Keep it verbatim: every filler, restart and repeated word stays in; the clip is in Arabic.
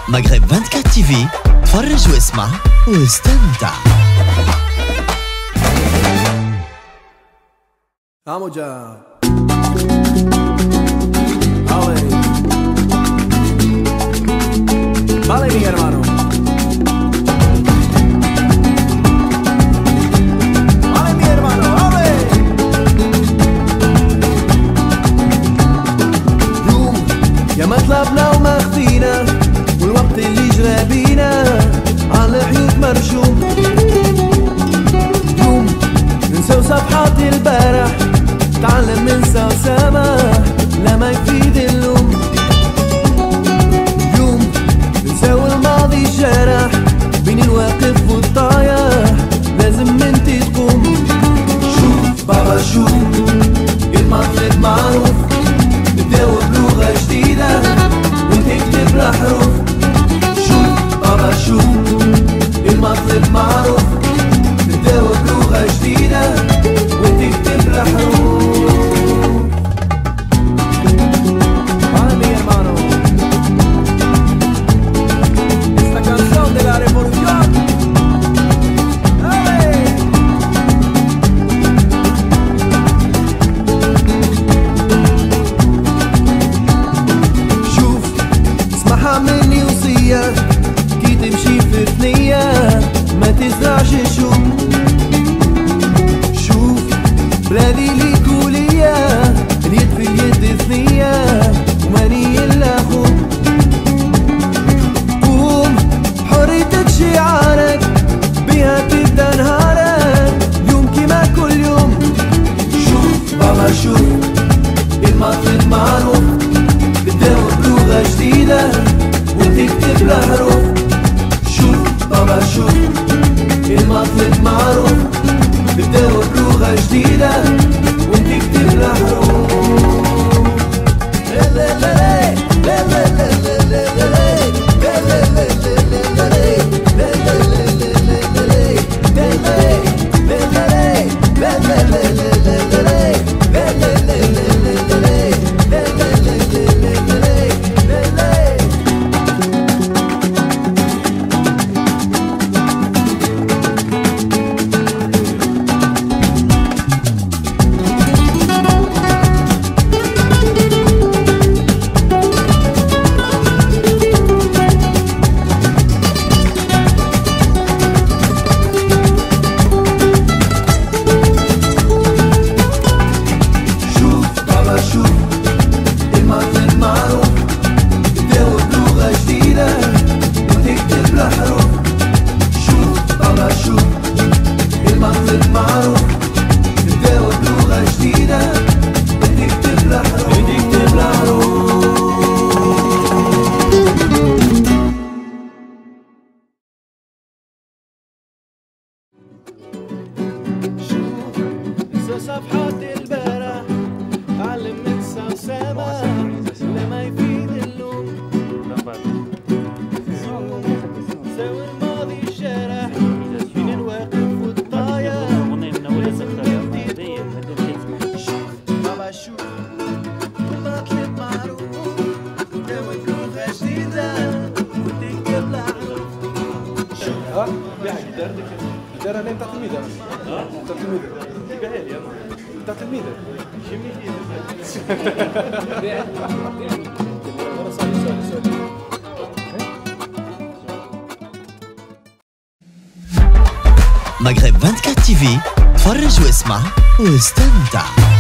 مغرب أربعة وعشرين تي في، تفرج واسمع واستمتع. Vamos ya. Ale. Vale, mi hermano. Vale, mi hermano, vale. يوم يا ما طلبنا وما خفينا، والوقت اللي جرى بينا على حيوط مرشوم. يوم ننساو صفحات البارح، تعلم ننسى وسامح لا ما يفيد اللوم. يوم ننساو الماضي الجرح بين الواقف والطايح، لازم انتي تقوم. شوف بابا شوف المطلب معروف، نبداو بلغة جديدة ونكتب الحروف. شوف بابا شوف المطلب معروف، نبداو بلغة جديدة ونكتب الحروف. كي تمشي في ثنية ما تزرعش الشوم. شوف بلادي ليك وليا، اليد في اليد ثنية وماني إلا خوك. قوم حريتك شعارك، بيها تبدا نهارك يوم كيما كل يوم. شوف بابا شوف المطلب معروف، تبداو بلغة جديدة وتكتب الحروف. شوف بابا شوف المطلب معروف، نبداو بلغة جديدة ونكتب الحروف. لا لا لا لا لا لا لا لا صفحات البارح، تعلم ننسى وسامح لا ما يفيد اللوم. ساوي الماضي الجرح بين الواقف والطايح، لازم تبدي. شوف بابا شوف المطلب معروف، نبداو بلغة جديدة وتكتب الحروف. ها بيع جدار ديك جدار انا نتاع تلميذه نتاع تلميذه بيعها لي انا نتاع تلميذه شمي لي مغرب أربعة وعشرين تي في، تفرج واسمع واستمتع.